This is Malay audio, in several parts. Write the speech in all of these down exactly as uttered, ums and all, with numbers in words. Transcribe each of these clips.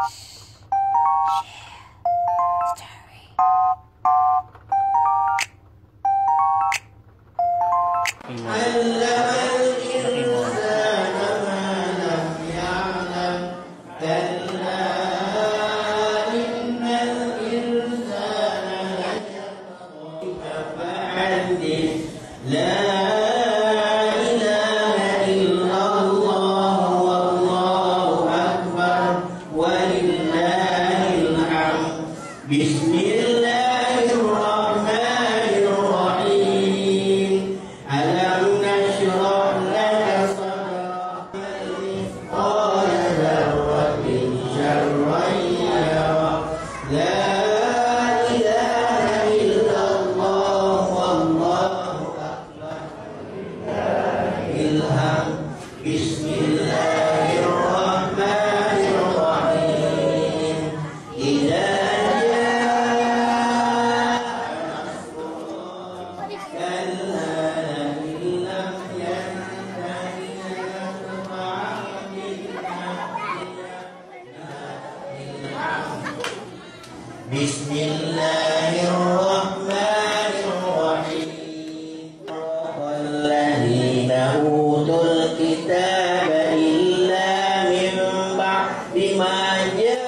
Bismillahirrahmanirrahim. Walladzina utul kitaba illa min ba'di ma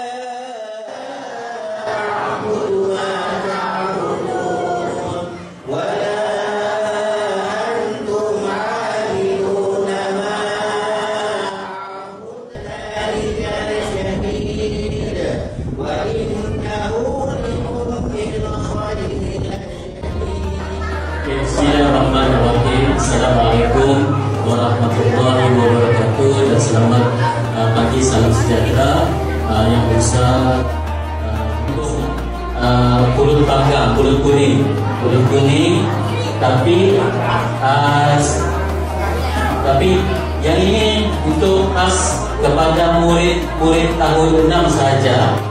ja'ahum ma ta'budun wa la antum 'abiduna ma a'budu dzalika syadid wa innahu Bismillahirrahmanirrahim. Assalamualaikum warahmatullahi wabarakatuh dan selamat uh, pagi, salam sejahtera uh, yang besar untuk uh, pulut panggang, pulut kuning, pulut kuning. Tapi uh, tapi yang ini untuk khas kepada murid-murid tahun enam saja.